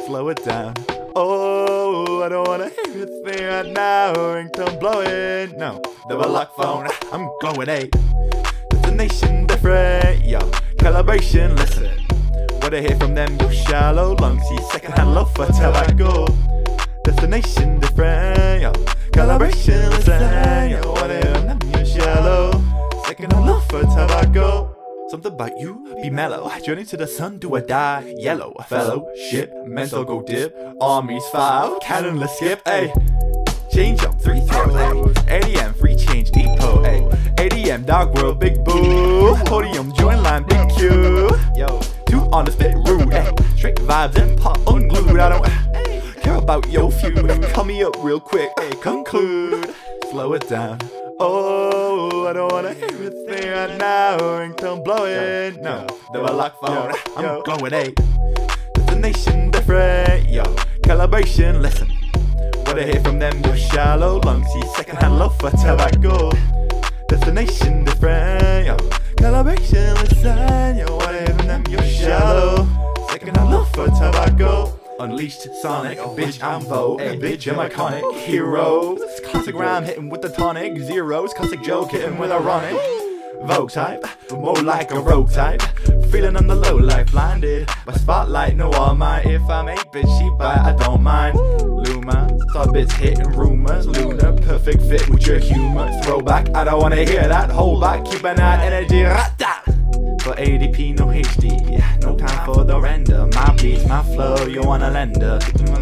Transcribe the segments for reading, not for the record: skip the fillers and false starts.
slow it down. Oh, I don't wanna hear a thing right now. Ringtone blowing, no, double lock phone, I'm glowing, destination different, yo, calibration, listen. What I hear from them, you shallow lungs, see secondhand love for tobacco. Destination different, yo, calibration, listen. Yo, what I hear from them, you shallow, secondhand love for tobacco. Something about you, be mellow. Journey to the sun, do or die. Yellow, fellowship, mental go dip. Armies file, cannonless skip, ayy. Change up, 3 throws, ayy. ADM, free change, depo, ayy. ADM, dog world, big boo. Podium, join line, big Q. Yo, 2 on the spit, rude, ayy. Straight vibes and pop, unglued. I don't care about your feud. Call me up real quick, ayy. Conclude, slow it down. Oh, I don't wanna hear a thing right now. Ringtone blowing, no, double lock phone, I'm glowing, destination different, yo, calibration, listen. What I hear from them, your shallow lungs, see secondhand love for tobacco. Destination different, yo, calibration, listen. Yo, what I hear from them, your shallow, secondhand love for tobacco. Unleashed Sonic, bitch I'm Vogue, bitch I'm iconic, heroes. Classic rhyme hitting with the tonic, zeros, classic joke hitting with ironic. Vogue type, more like a rogue type. Feeling on the low life, blinded by spotlight, no all mine. If I make bitch, she bite, I don't mind. Luma, saw bits hitting rumors. Luna, perfect fit with your humor. Throwback, I don't wanna hear that. Hold back, keep an eye energy, rata. For ADP, no HD, no time for the render. My beats, my flow, you want a lender.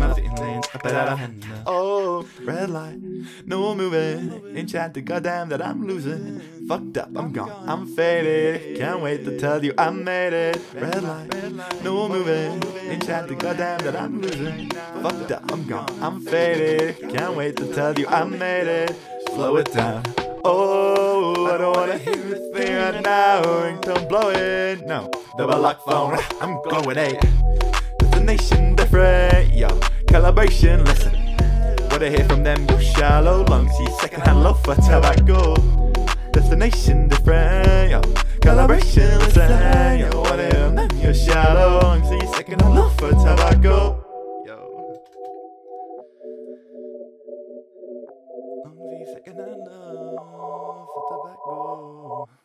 Oh, red light, no moving. Enchanted, goddamn that I'm losing. Fucked up, I'm gone, I'm faded. Can't wait to tell you I made it. Red light, no moving. Enchanted, goddamn that I'm losing. Fucked up, I'm gone, I'm faded. Can't wait to tell you I made it. Slow it down. Oh, I don't wanna hear a thing right now. Ringtone blowing, no, double lock phone, I'm glowing, destination different, yo, calibration, listen. What I hear from them, you shallow lungs, see secondhand love for tobacco. Destination different, yo, calibration, listen. Yo, what I hear from them, you shallow lungs, see secondhand love for tobacco. Second enough for tobacco.